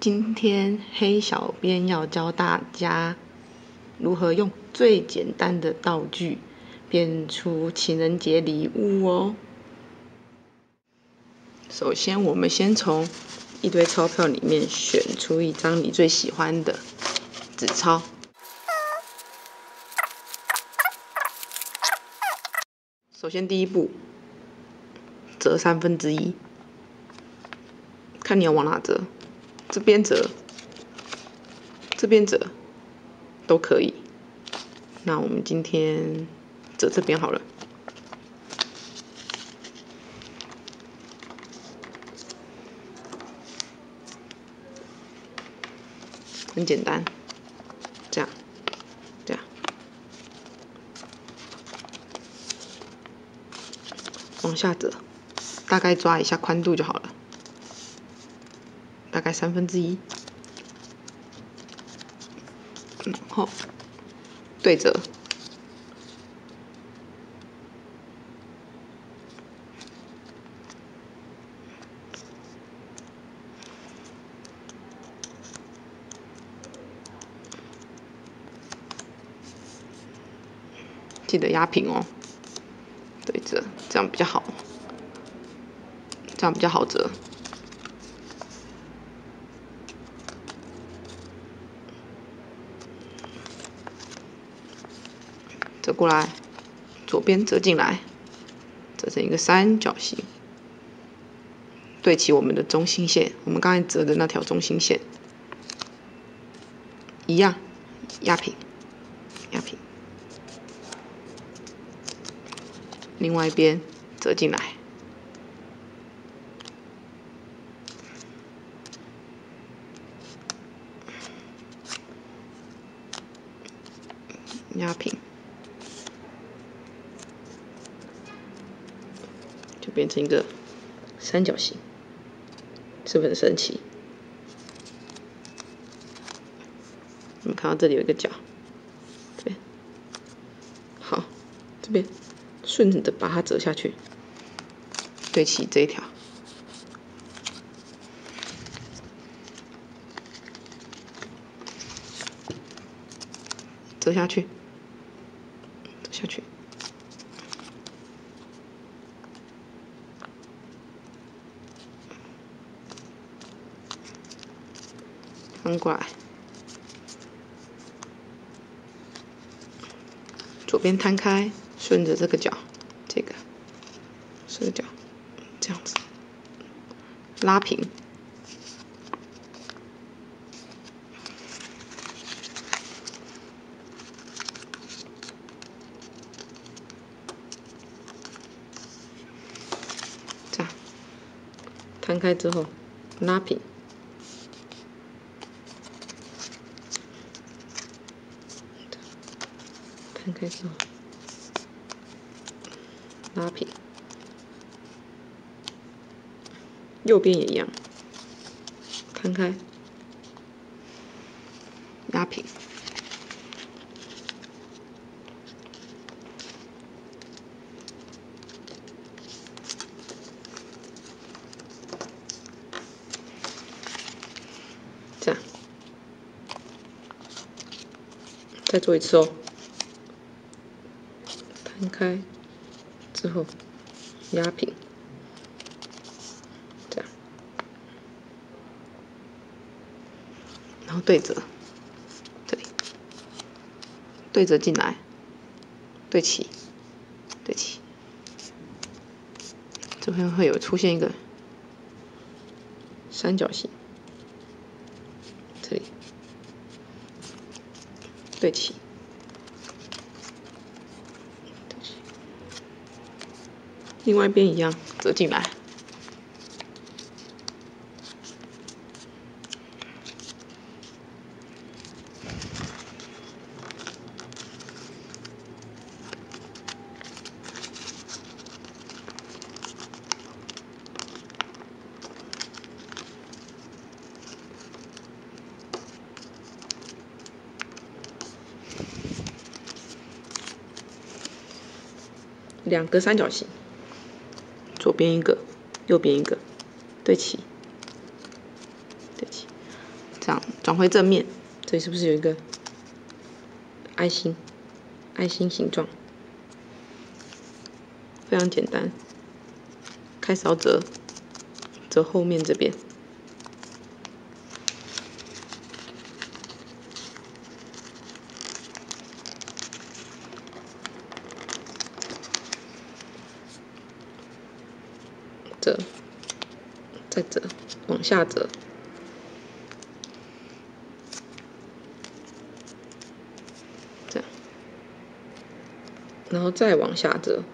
今天黑小编要教大家如何用最简单的道具变出情人节礼物哦。首先，我们先从一堆钞票里面选出一张你最喜欢的纸钞。首先，第一步，折1/3，看你要往哪折，这边折，这边折，都可以。那我们今天折这边好了。很简单，这样，这样，往下折，大概抓一下宽度就好了，大概1/3，然后对折，记得压平哦，对折，这样比较好，这样比较好折。折过来，左边折进来，折成一个三角形，对齐我们的中心线，我们刚才折的那条中心线，一样，压平，压平。另外一边折进来，压平，就变成一个三角形，是不是很神奇？我们看到这里有一个角，这边，好，这边顺着把它折下去，对齐这一条，折下去，折下去，翻过来，左边摊开，顺着这个角，这个角，这样子拉平，这样摊开之后拉平，摊开之后拉平，右边也一样，摊开，压平，这样，再做一次哦。摊开之后压平，这样，然后对折，这里对折进来，对齐，对齐，这边会有出现一个三角形，这里对齐。另外一边一样，折进来，两个三角形，左边一个，右边一个，对齐，对齐。 这样转回正面，这里是不是有一个爱心？爱心形状，非常简单。开始要折后面这边，折，再折，往下折。然后再往下折，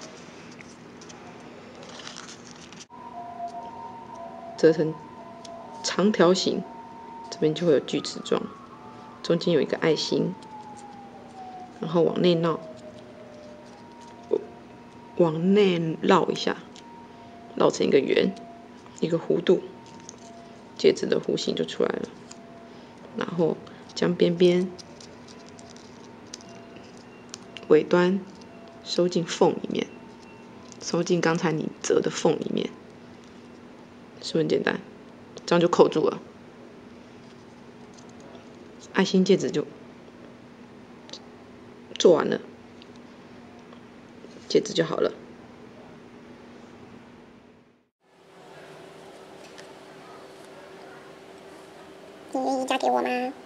折成长条形，这边就会有锯齿状，中间有一个爱心，然后往内绕一下，绕成一个圆，一个弧度，戒指的弧形就出来了。然后将边边、尾端收进缝里面，收进刚才你折的缝里面，是不是很简单？这样就扣住了，爱心戒指就做完了，戒指就好了。 你愿意嫁给我吗？